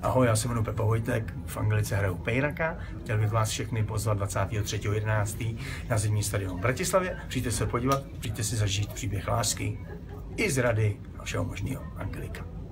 Ahoj, já se jmenuji Pepa Vojtek, v Angelice hraju Pejraka. Chtěl bych vás všechny pozvat 23.11. na zimní stadion v Bratislavě. Přijďte se podívat, přijďte si zažít příběh lásky i zrady a všeho možného. Angelika.